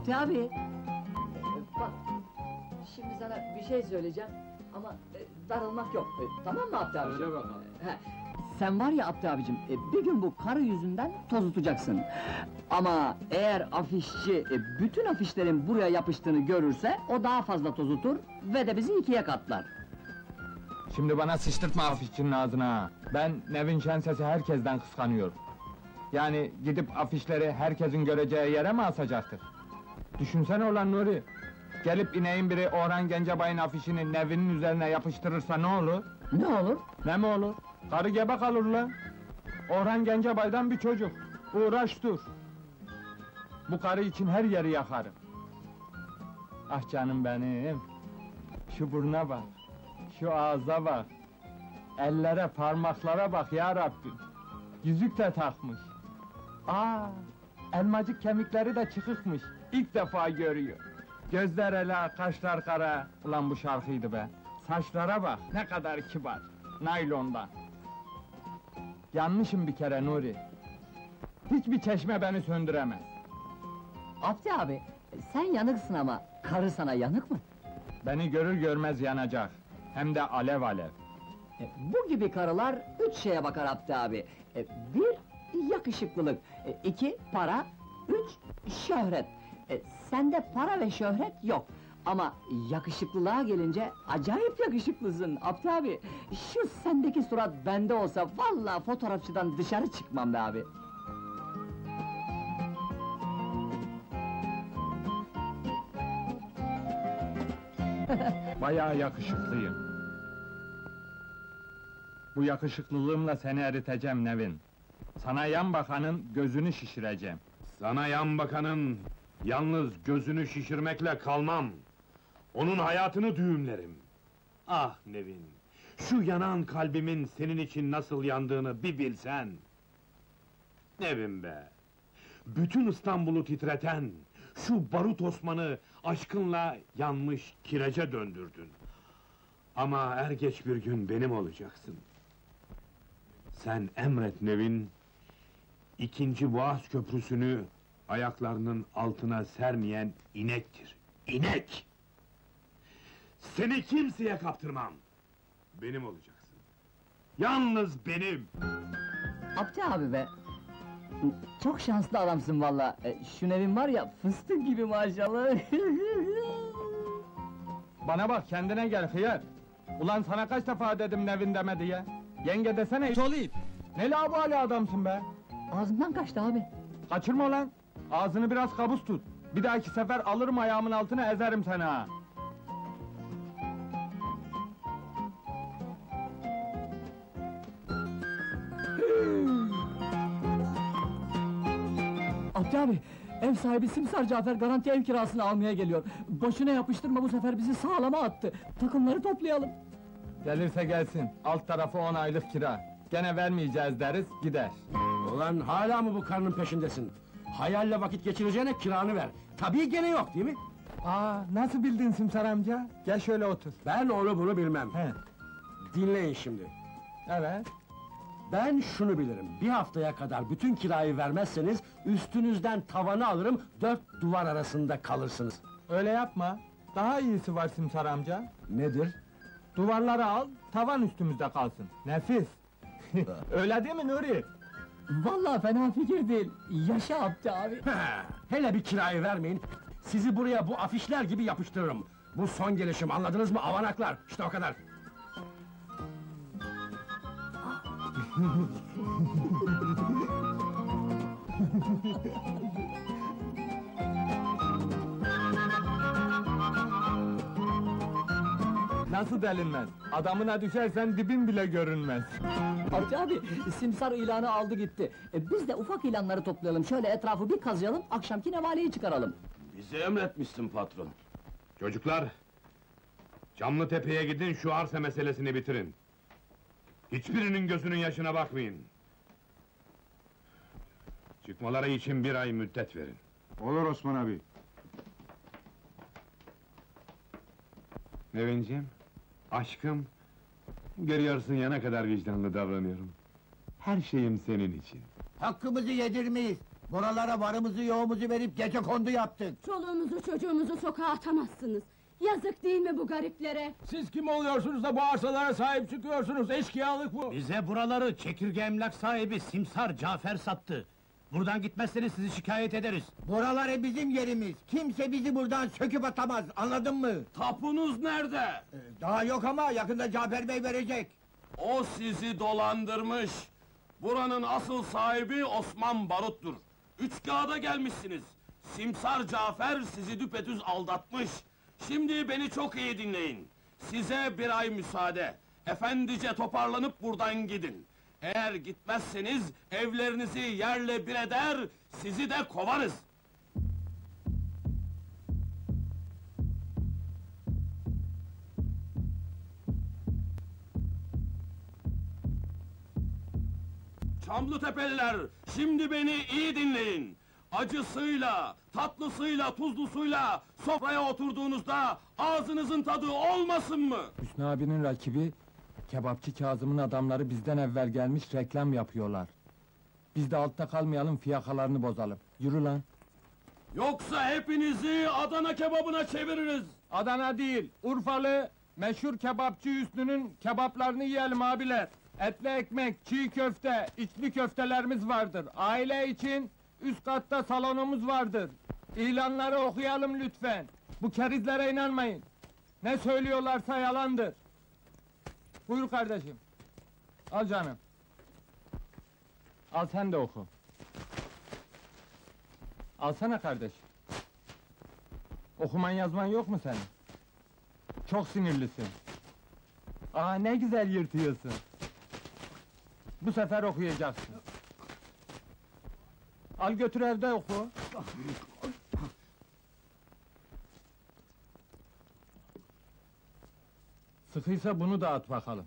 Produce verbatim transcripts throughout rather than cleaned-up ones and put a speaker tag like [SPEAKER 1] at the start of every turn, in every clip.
[SPEAKER 1] Abdi abi! Ee, bak, şimdi sana bir şey söyleyeceğim ama e, darılmak yok, e, tamam mı Abdi abicim?
[SPEAKER 2] Söyle bakalım.
[SPEAKER 1] He, sen var ya Abdi abicim, e, bir gün bu karı yüzünden tozutacaksın. Ama eğer afişçi e, bütün afişlerin buraya yapıştığını görürse, o daha fazla tozutur ve de bizi ikiye katlar.
[SPEAKER 2] Şimdi bana sıçtırtma afişçinin ağzına ha! Ben Nevin Şenses'i herkesten kıskanıyorum. Yani gidip afişleri herkesin göreceği yere mi asacaktık? Düşünsene ulan Nuri! Gelip ineğin biri Orhan Gencebay'ın afişini Nevin'in üzerine yapıştırırsa ne olur?
[SPEAKER 1] Ne olur?
[SPEAKER 2] Ne mi olur? Karı gebe kalır lan! Orhan Gencebay'dan bir çocuk! Uğraş dur! Bu karı için her yeri yakarım! Ah canım benim! Şu buruna bak! Şu ağza bak! Ellere, parmaklara bak ya Rabbim! Yüzük de takmış! Aa! Elmacık kemikleri de çıkıkmış! İlk defa görüyor! Gözler ela, kaşlar kara! Ulan bu şarkıydı be! Saçlara bak, ne kadar kibar! Naylondan! Yanmışım bir kere Nuri! Hiçbir çeşme beni söndüremez!
[SPEAKER 1] Abdi abi, sen yanıksın ama karı sana yanık mı?
[SPEAKER 2] Beni görür görmez yanacak! Hem de alev alev!
[SPEAKER 1] E, bu gibi karılar üç şeye bakar Abdi abi. E, bir, yakışıklılık. E, iki, para. Üç, şöhret. E, sende para ve şöhret yok. Ama yakışıklılığa gelince acayip yakışıklısın Abdi abi. Şu sendeki surat bende olsa vallahi fotoğrafçıdan dışarı çıkmam be abi.
[SPEAKER 2] Bayağı yakışıklıyım. Bu yakışıklılığımla seni eriteceğim Nevin. Sana yan bakanın gözünü şişireceğim.
[SPEAKER 3] Sana yan bakanın yalnız gözünü şişirmekle kalmam. Onun hayatını düğümlerim. Ah Nevin, şu yanan kalbimin senin için nasıl yandığını bir bilsen. Nevin be! Bütün İstanbul'u titreten, şu barut Osman'ı aşkınla yanmış kirece döndürdün. Ama er geç bir gün benim olacaksın. Sen emret Nevin, ikinci Boğaz Köprüsü'nü ayaklarının altına sermeyen inektir. İnek! Seni kimseye kaptırmam! Benim olacaksın. Yalnız benim!
[SPEAKER 1] Abdi abi be! Çok şanslı adamsın vallahi. E, şu Nevin var ya, fıstık gibi maşallah!
[SPEAKER 2] Bana bak, kendine gel hıyar! Ulan sana kaç defa dedim Nevin deme diye! Yenge desene hiç olayım! Ne labali adamsın be!
[SPEAKER 1] Ağzımdan kaçtı abi!
[SPEAKER 2] Kaçırma lan! Ağzını biraz kabus tut! Bir dahaki sefer alırım ayağımın altına, ezerim seni ha!
[SPEAKER 1] Abdi abi! Ev sahibi Simsar Cafer garanti ev kirasını almaya geliyor. Boşuna yapıştırma, bu sefer bizi sağlama attı. Takımları toplayalım.
[SPEAKER 2] Gelirse gelsin, alt tarafı on aylık kira. Gene vermeyeceğiz deriz, gider.
[SPEAKER 4] Ulan hala mı bu karının peşindesin? Hayalle vakit geçireceğine kiranı ver. Tabii gene yok değil mi?
[SPEAKER 2] Aa, nasıl bildin Simsar amca? Gel şöyle otur.
[SPEAKER 4] Ben onu bunu bilmem.
[SPEAKER 2] He,
[SPEAKER 4] Dinleyin şimdi.
[SPEAKER 2] evet.
[SPEAKER 4] Ben şunu bilirim, bir haftaya kadar bütün kirayı vermezseniz... ...üstünüzden tavanı alırım, dört duvar arasında kalırsınız.
[SPEAKER 2] Öyle yapma. Daha iyisi var Simsar amca.
[SPEAKER 4] Nedir?
[SPEAKER 2] Duvarları al, tavan üstümüzde kalsın. Nefis! Öyle değil mi Nuri?
[SPEAKER 1] Vallahi fena fikir değil. Yaşa Abdi abi!
[SPEAKER 4] Ha, hele bir kirayı vermeyin, sizi buraya bu afişler gibi yapıştırırım. Bu son gelişim, anladınız mı avanaklar? İşte o kadar.
[SPEAKER 2] Nasıl delinmez? Adamına düşersen dibin bile görünmez.
[SPEAKER 1] Abdi abi, Simsar ilanı aldı gitti. E, biz de ufak ilanları toplayalım, şöyle etrafı bir kazıyalım, akşamki nevaleyi çıkaralım.
[SPEAKER 3] Bizi emretmişsin patron. Çocuklar, Çamlıtepe'ye gidin, şu arsa meselesini bitirin. Hiçbirinin gözünün yaşına bakmayın. Çıkmaları için bir ay müddet verin.
[SPEAKER 5] Olur Osman abi.
[SPEAKER 3] Nevinciğim, aşkım... ...görüyorsun ya ne kadar vicdanlı davranıyorum. Her şeyim senin için.
[SPEAKER 6] Hakkımızı yedirmeyiz.
[SPEAKER 5] Buralara varımızı yoğumuzu verip gecekondu yaptık.
[SPEAKER 6] Çoluğumuzu çocuğumuzu sokağa atamazsınız. Yazık değil mi bu gariplere?
[SPEAKER 2] Siz kim oluyorsunuz da bu arsalara sahip çıkıyorsunuz? Eşkıyalık bu!
[SPEAKER 4] Bize buraları çekirge emlak sahibi Simsar Cafer sattı. Buradan gitmezseniz sizi şikayet ederiz.
[SPEAKER 5] Buraları bizim yerimiz. Kimse bizi buradan söküp atamaz, anladın mı?
[SPEAKER 7] Tapunuz nerede?
[SPEAKER 5] Ee, Daha yok ama yakında Cafer Bey verecek.
[SPEAKER 7] O sizi dolandırmış. Buranın asıl sahibi Osman Barut'tur. Üç kağıda gelmişsiniz. Simsar Cafer sizi düpedüz aldatmış. Şimdi beni çok iyi dinleyin. Size bir ay müsaade. Efendice toparlanıp buradan gidin. Eğer gitmezseniz evlerinizi yerle bir eder, sizi de kovarız. Çamlıtepeliler, şimdi beni iyi dinleyin. Acısıyla, tatlısıyla, tuzlusuyla sofraya oturduğunuzda ağzınızın tadı olmasın mı?
[SPEAKER 2] Hüsnü abinin rakibi, kebapçı Kazım'ın adamları bizden evvel gelmiş reklam yapıyorlar. Biz de altta kalmayalım, fiyakalarını bozalım. Yürü lan!
[SPEAKER 7] Yoksa hepinizi Adana kebabına çeviririz.
[SPEAKER 2] Adana değil, Urfalı, meşhur kebapçı Hüsnü'nün kebaplarını yiyelim abiler. Etli ekmek, çiğ köfte, içli köftelerimiz vardır. Aile için üst katta salonumuz vardır. İlanları okuyalım lütfen. Bu kerizlere inanmayın. Ne söylüyorlarsa yalandır. Buyur kardeşim. Al canım. Al sen de oku. Alsana kardeş. Okuman yazman yok mu senin? Çok sinirlisin. Aa ne güzel yırtıyorsun. Bu sefer okuyacaksın. Al götür evde oku. Sıkıysa bunu da at bakalım.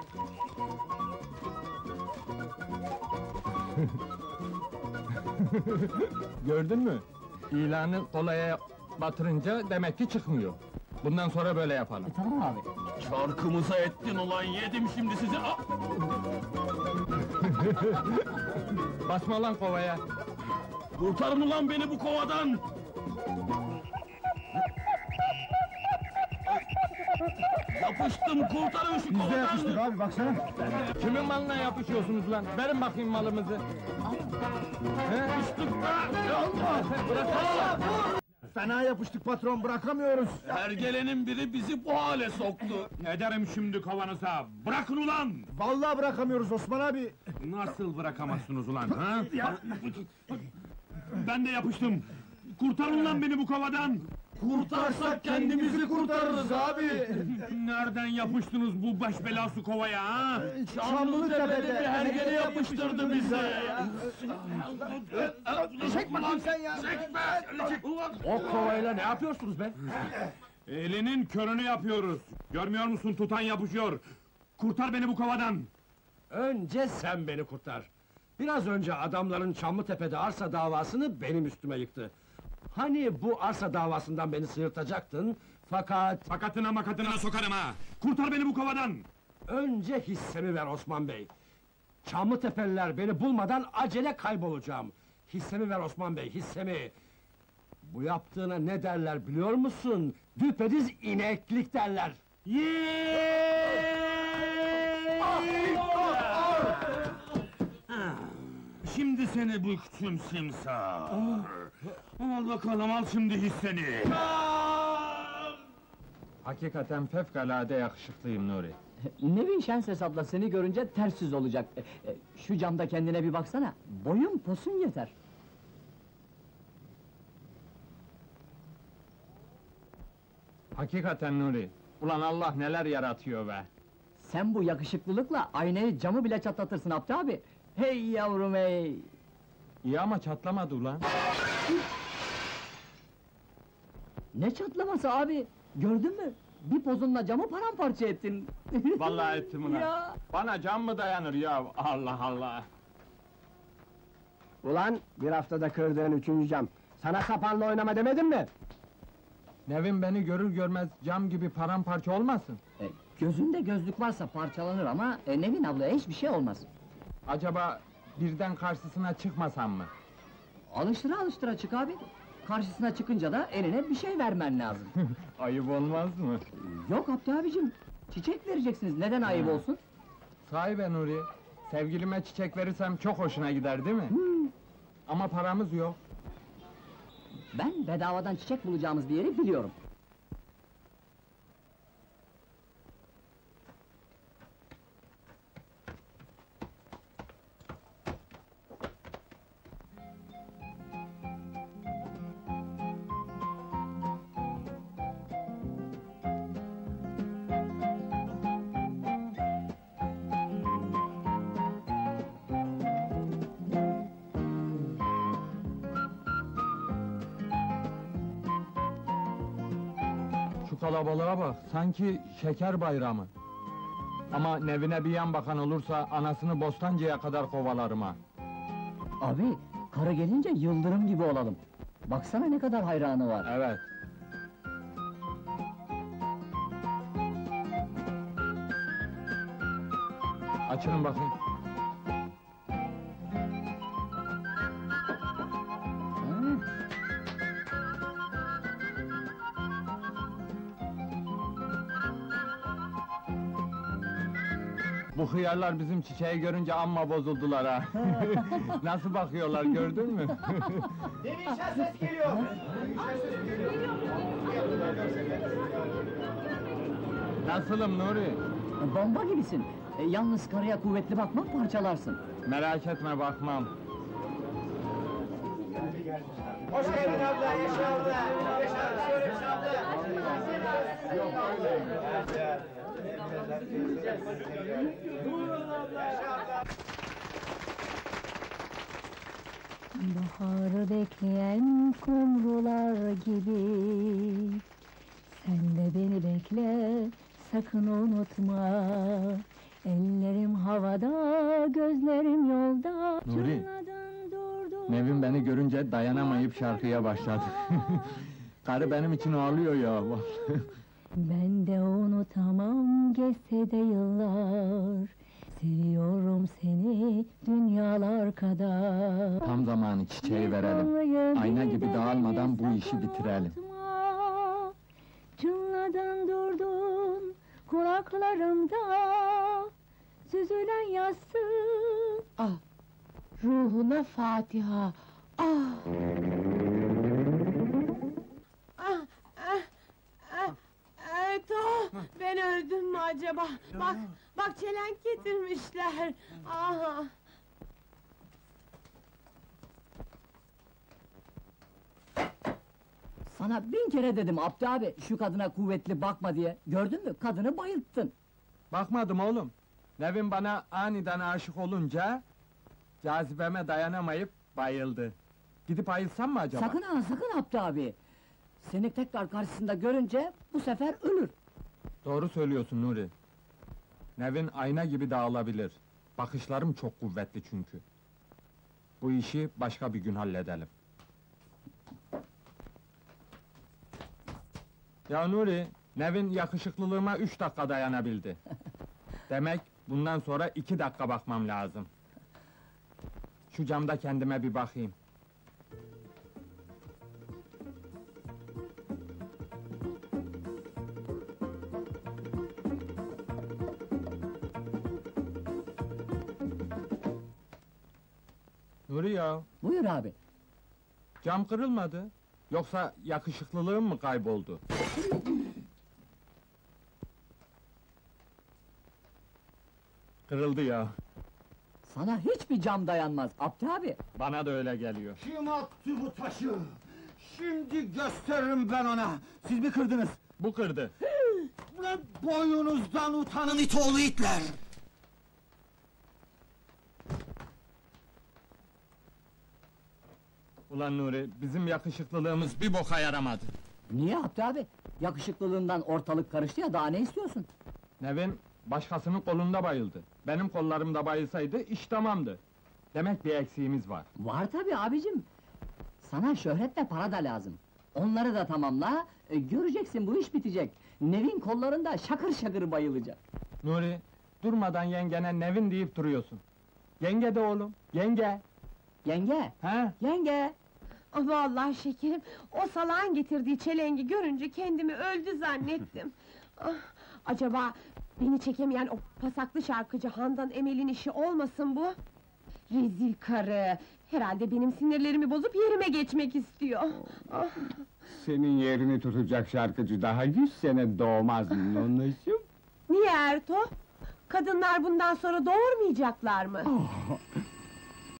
[SPEAKER 2] Gördün mü? İlanı kolaya batırınca demek ki çıkmıyor. Bundan sonra böyle yapalım.
[SPEAKER 1] Tamam abi.
[SPEAKER 7] Çarkımıza ettin ulan, yedim şimdi sizi. Ah!
[SPEAKER 2] Basma lan kovaya.
[SPEAKER 7] Kurtarın ulan beni bu kovadan! Yapıştım, kurtarın şu kovadan!
[SPEAKER 2] abi baksana. Kimin malına yapışıyorsunuz lan? Verin bakayım malımızı. He?
[SPEAKER 7] Yapıştık be! Ya Allah!
[SPEAKER 2] Bırakalım!
[SPEAKER 4] Fena yapıştık patron, bırakamıyoruz.
[SPEAKER 7] Hergelenin biri bizi bu hale soktu!
[SPEAKER 3] Ne derim şimdi kovanıza? Bırakın ulan!
[SPEAKER 4] Vallahi bırakamıyoruz Osman abi.
[SPEAKER 3] Nasıl bırakamazsınız ulan, ha? Ben de yapıştım! Kurtarın lan beni bu kovadan!
[SPEAKER 7] Kurtarsak kendimizi kurtarırız abi!
[SPEAKER 3] Nereden yapıştınız bu baş belası kovaya, ha?
[SPEAKER 7] Çamlıtepe'de bir hergele yapıştırdı bize!
[SPEAKER 5] Çekme lan sen ya!
[SPEAKER 7] Çekme! Ulan!
[SPEAKER 4] O kovayla ne yapıyorsunuz be?
[SPEAKER 3] Elinin körünü yapıyoruz! Görmüyor musun, tutan yapışıyor! Kurtar beni bu kovadan!
[SPEAKER 4] Önce sen beni kurtar. Biraz önce adamların Çamlıtepe'de arsa davasını benim üstüme yıktı. Hani bu arsa davasından beni sıyırtacaktın, fakat...
[SPEAKER 3] Fakatına makatına sokarım ha! Kurtar beni bu kovadan!
[SPEAKER 4] Önce hissemi ver Osman Bey. Çamlıtepeliler beni bulmadan acele kaybolacağım. Hissemi ver Osman Bey, hissemi! Bu yaptığına ne derler biliyor musun? Düpediz ineklik derler.
[SPEAKER 3] Şimdi seni büktüm simsar! Al bakalım, al şimdi hisseni!
[SPEAKER 2] Hakikaten fevkalade yakışıklıyım Nuri.
[SPEAKER 1] Nevin Şenses abla seni görünce ters yüz olacak. E, e, Şu camda kendine bir baksana. Boyun posun yeter.
[SPEAKER 2] Hakikaten Nuri. Ulan Allah neler yaratıyor be!
[SPEAKER 1] Sen bu yakışıklılıkla aynayı camı bile çatlatırsın Abdi abi. Hey yavrum hey!
[SPEAKER 2] İyi ama çatlamadı ulan.
[SPEAKER 1] Ne çatlaması abi? Gördün mü? Bir pozunla camı paramparça ettin.
[SPEAKER 2] Vallahi ettim ulan.
[SPEAKER 1] Ya!
[SPEAKER 2] Bana cam mı dayanır ya? Allah Allah!
[SPEAKER 4] Ulan, bir haftada kırdığın üçüncü cam. Sana sapanla oynama demedim mi?
[SPEAKER 2] Nevin beni görür görmez cam gibi paramparça olmasın?
[SPEAKER 1] E, gözünde gözlük varsa parçalanır ama e, Nevin ablaya hiçbir şey olmaz.
[SPEAKER 2] Acaba birden karşısına çıkmasam mı?
[SPEAKER 1] Alıştıra alıştıra çık abi. Karşısına çıkınca da eline bir şey vermen lazım.
[SPEAKER 2] Ayıp olmaz mı?
[SPEAKER 1] Yok Abdi abicim, çiçek vereceksiniz, neden ayıp
[SPEAKER 2] Ha.
[SPEAKER 1] olsun?
[SPEAKER 2] Sahi be Nuri, sevgilime çiçek verirsem çok hoşuna gider değil mi?
[SPEAKER 1] Hmm,
[SPEAKER 2] Ama paramız yok.
[SPEAKER 1] ben bedavadan çiçek bulacağımız bir yeri biliyorum.
[SPEAKER 2] Şu kalabalığa bak, sanki şeker bayramı. Ama Nevin'e bir yan bakan olursa, anasını Bostancı'ya kadar kovalarım ha.
[SPEAKER 1] Abi, karı gelince yıldırım gibi olalım. Baksana ne kadar hayranı var.
[SPEAKER 2] Evet. Açın bakayım.
[SPEAKER 1] Ha,
[SPEAKER 2] Bu hıyarlar bizim çiçeği görünce amma bozuldular ha. Nasıl bakıyorlar gördün mü? Nasılım Nuri?
[SPEAKER 1] bomba gibisin. E, yalnız karıya kuvvetli bakma, parçalarsın.
[SPEAKER 2] Merak etme bakmam.
[SPEAKER 5] Hoş geldin abla, yaşa abla. Yaşa
[SPEAKER 8] Baharı bekleyen kumrular gibi sen de beni bekle, sakın unutma. Ellerim havada, gözlerim yolda.
[SPEAKER 2] Nuri,
[SPEAKER 8] Çınladın durdun.
[SPEAKER 2] Nevin beni görünce dayanamayıp şarkıya başladı. Karı benim için ağlıyor ya.
[SPEAKER 8] Ben de unutamam, geçse de yıllar. Seviyorum seni dünyalar kadar.
[SPEAKER 2] Tam zamanı çiçeği verelim. Ayna gibi dağılmadan bu işi bitirelim.
[SPEAKER 8] Unutma, çınladın durdun kulaklarımda, süzülen yassı. Ah, ruhuna Fatiha. Ah.
[SPEAKER 9] Ah, ah, ah, Ertuğ, ben öldüm mü acaba? Bak, bak çelenk getirmişler. Aha.
[SPEAKER 1] Sana bin kere dedim Abdi abi, şu kadına kuvvetli bakma diye. Gördün mü, kadını bayılttın.
[SPEAKER 2] Bakmadım oğlum. Nevin bana aniden aşık olunca cazibeme dayanamayıp bayıldı. Gidip ayılsam mı acaba?
[SPEAKER 1] Sakın ha, sakın Abdi abi! Seni tekrar karşısında görünce, bu sefer ölür.
[SPEAKER 2] Doğru söylüyorsun Nuri. Nevin ayna gibi dağılabilir. Bakışlarım çok kuvvetli çünkü. Bu işi başka bir gün halledelim. Ya Nuri, Nevin yakışıklılığıma üç dakika dayanabildi. Demek bundan sonra iki dakika bakmam lazım. Şu camda kendime bir bakayım. Nuri ya,
[SPEAKER 1] Buyur abi.
[SPEAKER 2] cam kırılmadı. Yoksa yakışıklılığım mı kayboldu? Kırıldı ya.
[SPEAKER 1] Sana hiçbir cam dayanmaz Abdi abi.
[SPEAKER 2] Bana da öyle geliyor.
[SPEAKER 5] Kim attı bu taşı? Şimdi gösteririm ben ona! Siz mi kırdınız?
[SPEAKER 2] Bu kırdı.
[SPEAKER 5] Ulan boyunuzdan utanın it oğlu itler!
[SPEAKER 2] Ulan Nuri, bizim yakışıklılığımız bir boka yaramadı.
[SPEAKER 1] Niye Abdi abi? Yakışıklılığından ortalık karıştı ya, daha ne istiyorsun?
[SPEAKER 2] Nevin, başkasının kolunda bayıldı. Benim kollarımda bayılsaydı, iş tamamdı. Demek bir eksiğimiz var.
[SPEAKER 1] Var tabii abicim! Sana şöhret ve para da lazım. Onları da tamamla, e, göreceksin bu iş bitecek. Nevin kollarında şakır şakır bayılacak.
[SPEAKER 2] Nuri, durmadan yengene Nevin deyip duruyorsun. Yenge de oğlum, yenge!
[SPEAKER 1] Yenge,
[SPEAKER 2] He?
[SPEAKER 1] yenge!
[SPEAKER 9] Ah, vallahi şekerim, o salağın getirdiği çelengi görünce kendimi öldü zannettim. Ah, acaba beni çekemeyen o pasaklı şarkıcı Handan Emel'in işi olmasın bu? Rezil karı! Herhalde benim sinirlerimi bozup yerime geçmek istiyor. Ah,
[SPEAKER 2] Senin yerini tutacak şarkıcı daha yüz sene doğmaz nonuşum.
[SPEAKER 9] niye Erto? Kadınlar bundan sonra doğurmayacaklar mı?